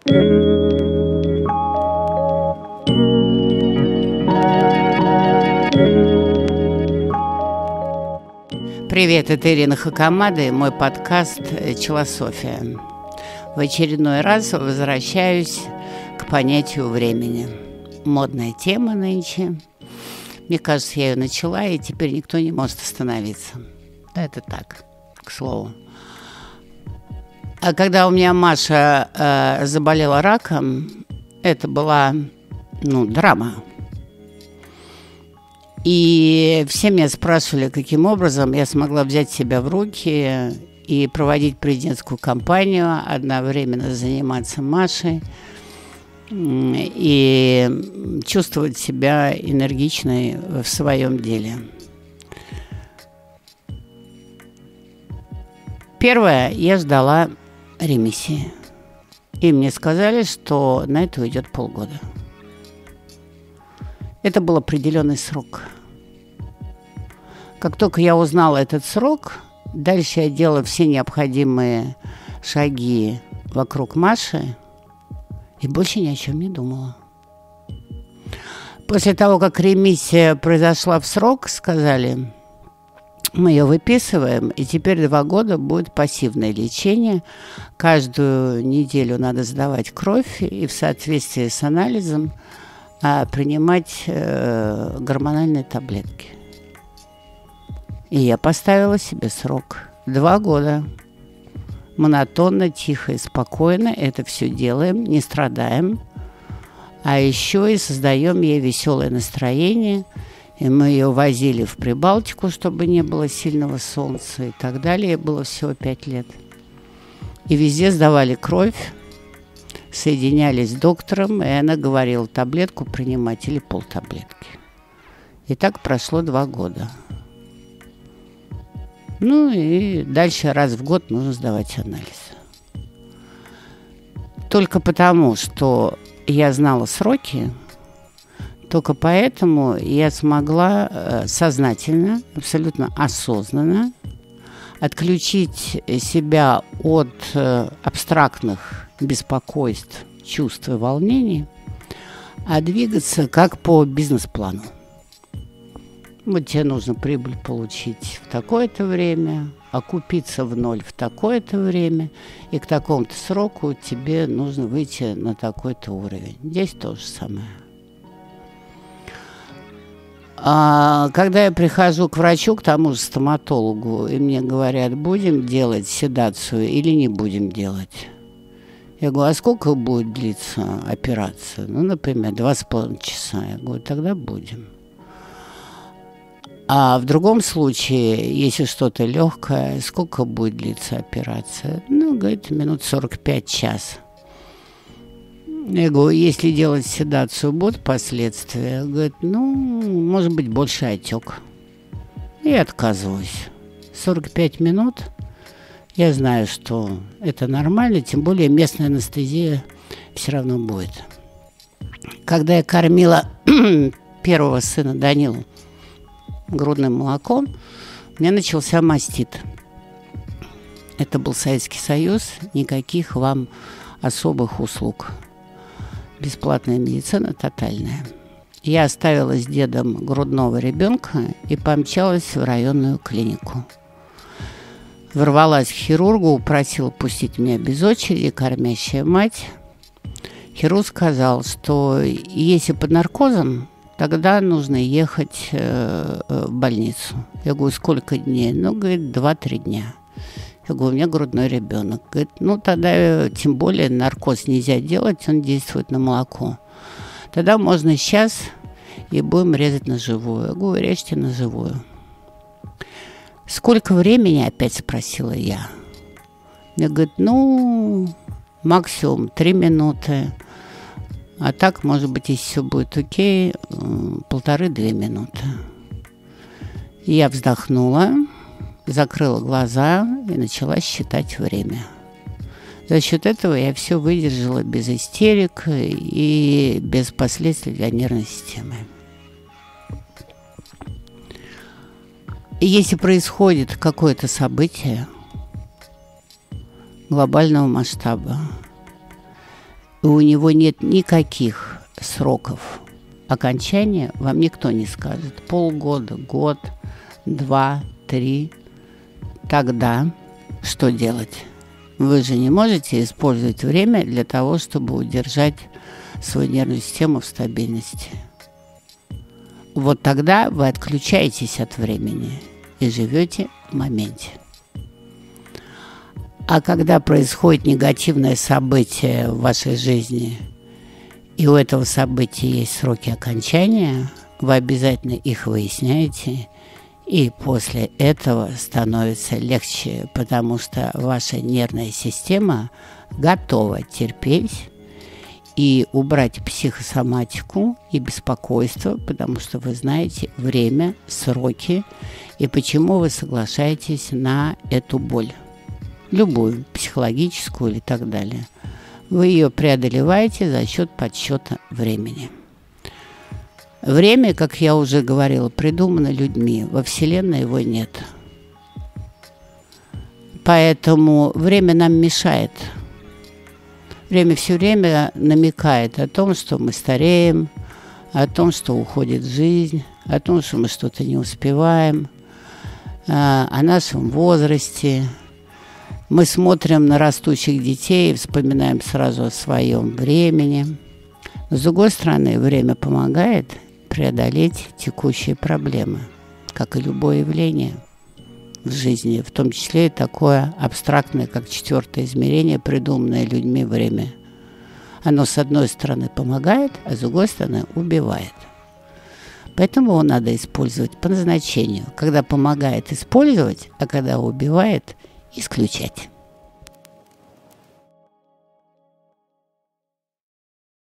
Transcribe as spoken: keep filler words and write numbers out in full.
Привет, это Ирина Хакамада и мой подкаст «Челософия». В очередной раз возвращаюсь к понятию времени. Модная тема нынче. Мне кажется, я ее начала, и теперь никто не может остановиться. Да, это так, к слову. А когда у меня Маша э, заболела раком, это была, ну, драма. И все меня спрашивали, каким образом я смогла взять себя в руки и проводить президентскую кампанию, одновременно заниматься Машей и чувствовать себя энергичной в своем деле. Первое, я ждала ремиссии. И мне сказали, что на это уйдет полгода. Это был определенный срок. Как только я узнала этот срок, дальше я делала все необходимые шаги вокруг Маши и больше ни о чем не думала. После того, как ремиссия произошла в срок, сказали, мы ее выписываем, и теперь два года будет пассивное лечение. Каждую неделю надо сдавать кровь и в соответствии с анализом а принимать э, гормональные таблетки. И я поставила себе срок. Два года. Монотонно, тихо и спокойно это все делаем, не страдаем. А еще и создаем ей веселое настроение. И мы ее возили в Прибалтику, чтобы не было сильного солнца и так далее. Было всего пять лет. И везде сдавали кровь. Соединялись с доктором, и она говорила, таблетку принимать или полтаблетки. И так прошло два года. Ну и дальше раз в год нужно сдавать анализ. Только потому, что я знала сроки, только поэтому я смогла сознательно, абсолютно осознанно отключить себя от абстрактных беспокойств, чувств и волнений, а двигаться как по бизнес-плану. Вот тебе нужно прибыль получить в такое-то время, окупиться в ноль в такое-то время, и к такому-то сроку тебе нужно выйти на такой-то уровень. Здесь то же самое. А когда я прихожу к врачу, к тому же стоматологу, и мне говорят, будем делать седацию или не будем делать? Я говорю, а сколько будет длиться операция? Ну, например, два с половиной часа. Я говорю, тогда будем. А в другом случае, если что-то легкое, сколько будет длиться операция? Ну, говорит, минут сорок пять, час. Я говорю, если делать седацию, будут последствия? Говорит, ну, может быть, больше отек. И отказываюсь. сорок пять минут. Я знаю, что это нормально, тем более местная анестезия все равно будет. Когда я кормила первого сына Данилу грудным молоком, у меня начался мастит. Это был Советский Союз, никаких вам особых услуг. Бесплатная медицина тотальная. Я оставила с дедом грудного ребенка и помчалась в районную клинику. Ворвалась к хирургу, просила пустить меня без очереди, кормящая мать. Хирург сказал, что если под наркозом, тогда нужно ехать э, в больницу. Я говорю, сколько дней? Ну, говорит, два-три дня. Я говорю, у меня грудной ребенок. Говорит, ну, тогда тем более наркоз нельзя делать, он действует на молоко. Тогда можно сейчас и будем резать на живую. Я говорю, режьте на живую. Сколько времени, опять спросила я. Мне говорит, ну, максимум три минуты. А так, может быть, если все будет окей, полторы-две минуты. И я вздохнула, закрыла глаза и начала считать время. За счет этого я все выдержала без истерик и без последствий для нервной системы. И если происходит какое-то событие глобального масштаба, и у него нет никаких сроков окончания, вам никто не скажет. Полгода, год, два, три. Тогда что делать? Вы же не можете использовать время для того, чтобы удержать свою нервную систему в стабильности. Вот тогда вы отключаетесь от времени и живете в моменте. А когда происходит негативное событие в вашей жизни, и у этого события есть сроки окончания, вы обязательно их выясняете, и после этого становится легче, потому что ваша нервная система готова терпеть и убрать психосоматику и беспокойство, потому что вы знаете время, сроки и почему вы соглашаетесь на эту боль, любую, психологическую или так далее. Вы ее преодолеваете за счет подсчета времени. Время, как я уже говорила, придумано людьми. Во Вселенной его нет. Поэтому время нам мешает. Время все время намекает о том, что мы стареем, о том, что уходит жизнь, о том, что мы что-то не успеваем, о нашем возрасте. Мы смотрим на растущих детей и вспоминаем сразу о своем времени. Но, с другой стороны, время помогает преодолеть текущие проблемы, как и любое явление в жизни, в том числе и такое абстрактное, как четвертое измерение, придуманное людьми время. Оно, с одной стороны, помогает, а с другой стороны, убивает. Поэтому его надо использовать по назначению. Когда помогает, использовать, а когда убивает, исключать.